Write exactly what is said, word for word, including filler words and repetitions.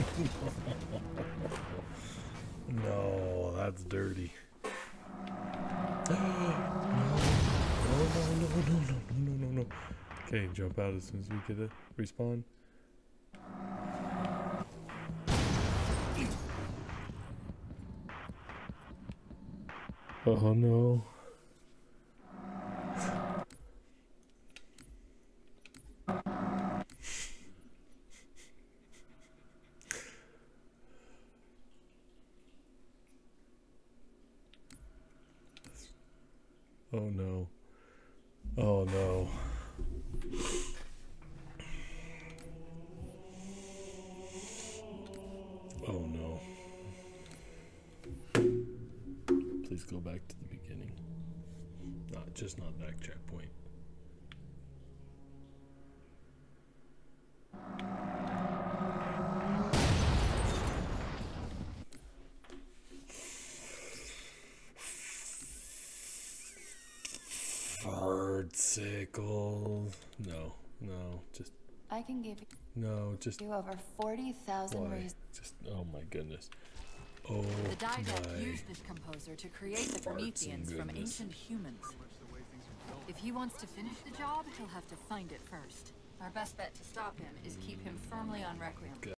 No, that's dirty. No, no, no, no, no, no, no, no, no. Okay, jump out as soon as we get a respawn. Oh no. Oh no. Oh no. Oh no. Please go back to the beginning. Not just not back checkpoint. Sickle. No, no, just. I can give No, just. you over forty thousand reasons. Just. Oh my goodness. Oh The Didact my. used this composer to create the Prometheans from ancient humans. If he wants to finish the job, he'll have to find it first. Our best bet to stop him is keep him firmly on Requiem.